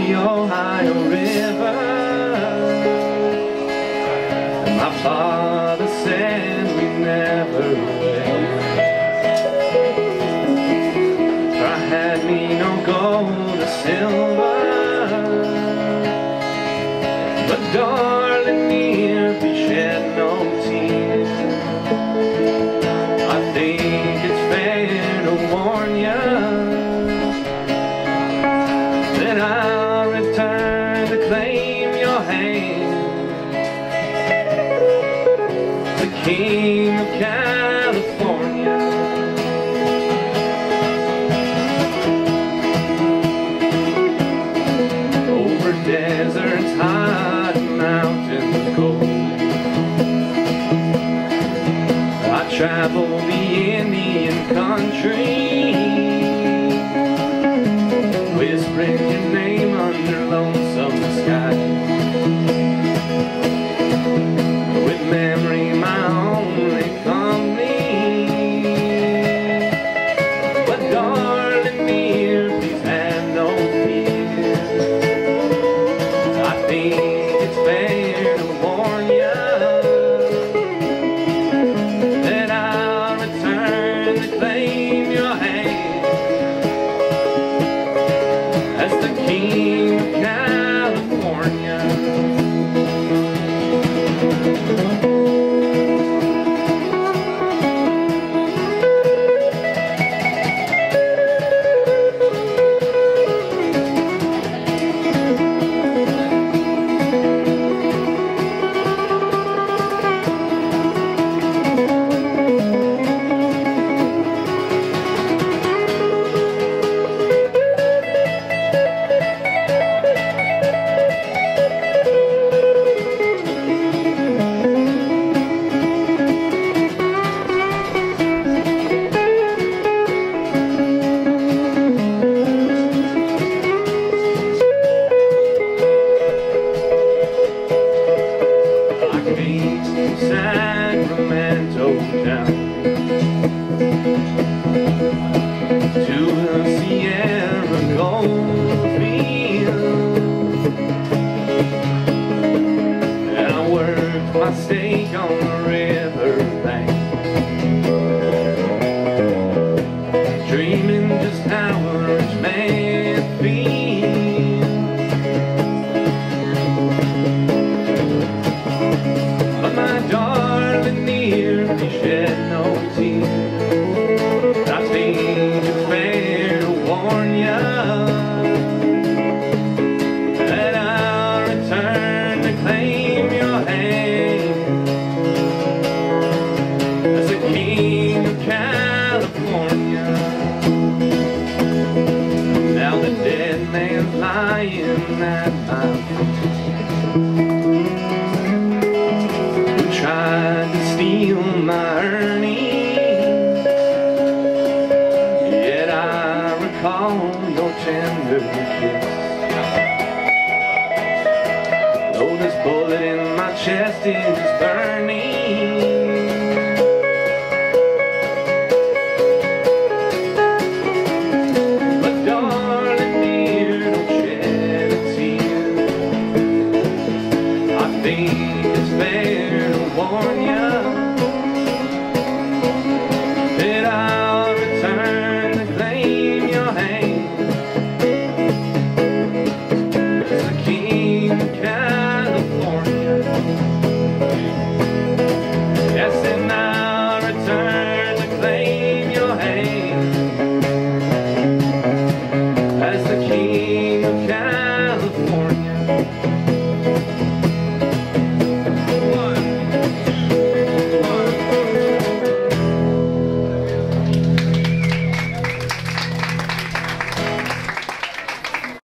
the Ohio River. And my father said we never will. For I had me no gold or silver, but darling, near thee shed no tears. I think it's fair to warn ya that I'll return to claim your hand, the King of California. Over deserts hot and mountains cold, I travel the Indian country, whispering your name under lonesome skies. With memory my only company, but darling dear, please have no fear. I think it's fair to warn ya that I'll return to claim your hand as the King of California. Sacramento town to the Sierra Gold field, and I worked my stake on the river bank, dreaming just how a rich man feels. But my darling dear, you shed no tears. I think it's fair to warn ya that I'll return to claim your hand as the King of California. Now the dead man's lying at my feet, tried to steal my earnings, yet I recall your tender kiss. Though this bullet in my chest is burning, but darling dear, don't shed a tear. I think it's fair to warn ya that I'll return to claim your hand as the King of California.